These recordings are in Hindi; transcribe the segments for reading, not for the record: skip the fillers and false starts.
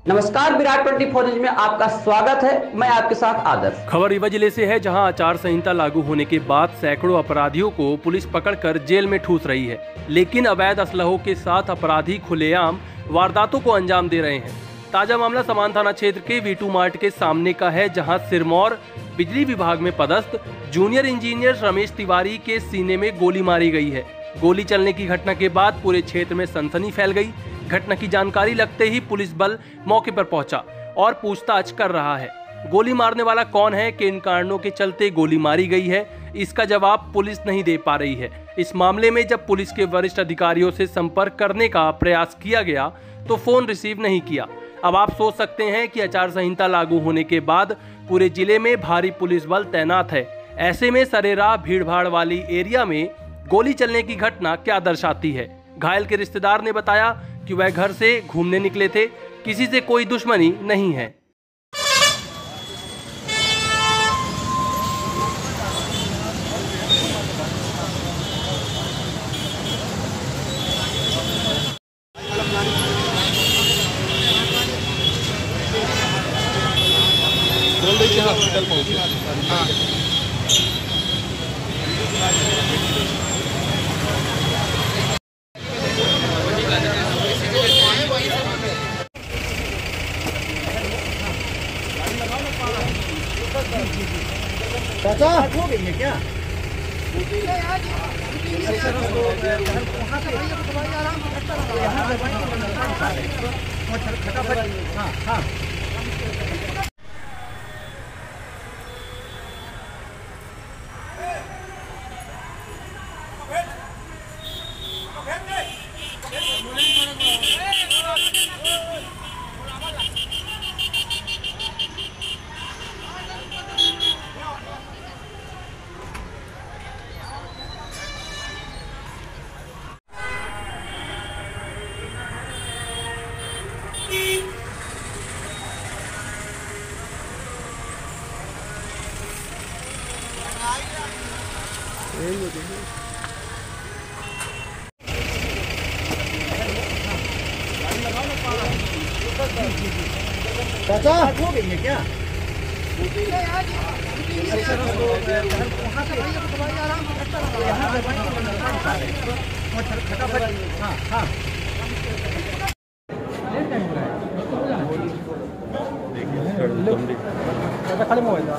नमस्कार, विराट 24 न्यूज में आपका स्वागत है। मैं आपके साथ आदर्श। खबर रीवा जिले से है, जहां आचार संहिता लागू होने के बाद सैकड़ों अपराधियों को पुलिस पकड़कर जेल में ठूस रही है। लेकिन अवैध असलहों के साथ अपराधी खुलेआम वारदातों को अंजाम दे रहे हैं। ताजा मामला समान थाना क्षेत्र के V2 मार्ट के सामने का है, जहां सिरमौर बिजली विभाग में पदस्थ जूनियर इंजीनियर रमेश तिवारी के सीने में गोली मारी गई है। गोली चलने की घटना के बाद पूरे क्षेत्र में सनसनी फैल गई। घटना की जानकारी लगते ही पुलिस बल मौके पर पहुंचा और पूछताछ कर रहा है। गोली मारने वाला कौन है, किन कारणों के चलते गोली मारी गई है, इसका जवाब पुलिस नहीं दे पा रही है। इस मामले में जब पुलिस के वरिष्ठ अधिकारियों से संपर्क करने का प्रयास किया गया तो फोन रिसीव नहीं किया। अब आप सोच सकते हैं कि आचार संहिता लागू होने के बाद पूरे जिले में भारी पुलिस बल तैनात है। ऐसे में सरेराह भीड़भाड़ वाली एरिया में गोली चलने की घटना क्या दर्शाती है। घायल के रिश्तेदार ने बताया कि वह घर से घूमने निकले थे, किसी से कोई दुश्मनी नहीं है। बोल दे कि हॉस्पिटल पहुंचे। हाँ। चाचा हो गई है क्या? हाँ हाँ। चाचा हो गई है क्या? हाँ हाँ। खड़े मोबाइल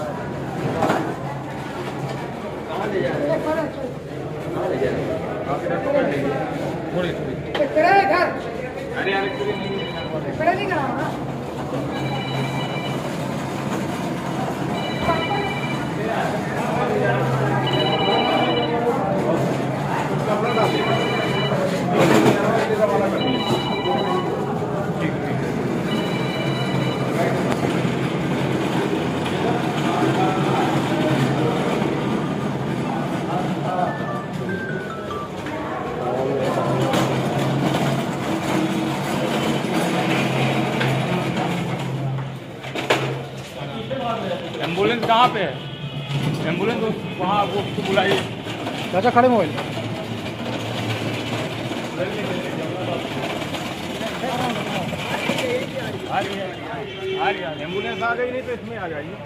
एम्बुलेंस कहाँ पे है? एम्बुलेंस वहाँ वो बुलाइए। चाचा खड़े मोबाइल आ रही है एम्बुलेंस आ गई, नहीं तो इसमें आ जाइए।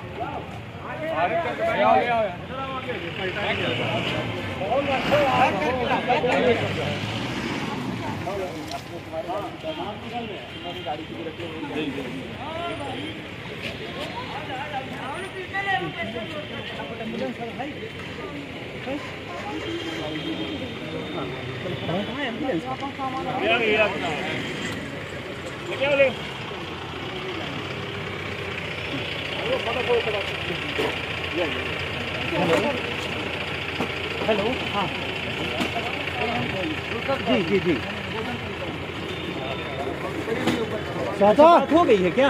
हेलो। हाँ जी जी जी। चाचा हो गई है क्या?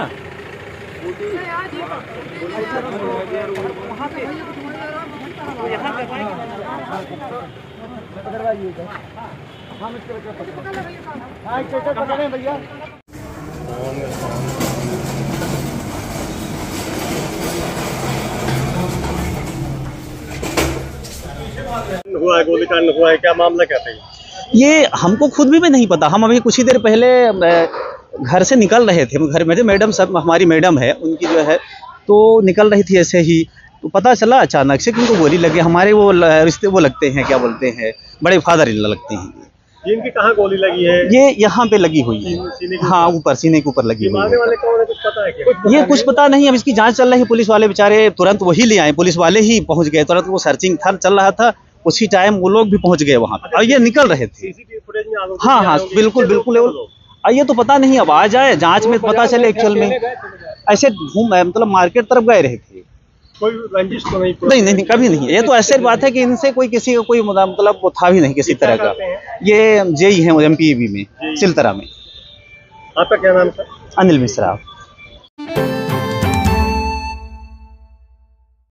भैया हुआ है, गोलीकांड हुआ है, क्या मामला कहते हैं? ये हमको खुद भी नहीं पता। हम अभी कुछ ही देर पहले घर से निकल रहे थे, घर में मैडम सब हमारी मैडम है उनकी जो है, तो निकल रही थी ऐसे ही, तो पता चला अचानक से कि उनको गोली लगी। हमारे वो रिश्ते वो लगते हैं, क्या बोलते हैं, बड़े फादर इन लगते हैं। इनकी कहाँ गोली लगी है? ये यहाँ पे लगी हुई है, सीने के हाँ ऊपर, सीने के ऊपर लगी हुई मारने है। वाले कौन है, कुछ पता है क्या? ये कुछ पता नहीं, अब इसकी जांच चल रही है। पुलिस वाले बेचारे तुरंत वही ले आए, पुलिस वाले ही पहुंच गए तुरंत, वो सर्चिंग था चल रहा था, उसी टाइम वो लोग भी पहुंच गए वहाँ पे और ये निकल रहे थे। सीसीटीवी फुटेज में आरोपी हाँ भी हाँ आए होंगे। बिल्कुल बिल्कुल। ये तो पता नहीं, अब आ जाए जांच में पता चले। एक्चुअल में ऐसे घूम मतलब मार्केट तरफ गए रहे थे। कोई रंजिश तो नहीं? नहीं नहीं कभी नहीं। ये तो ऐसे बात है कि इनसे कोई किसी का कोई मतलब वो था भी नहीं किसी तरह का। ये जेई है एमपीवी में, सिलतरा में। आपका क्या नाम था? अनिल मिश्रा।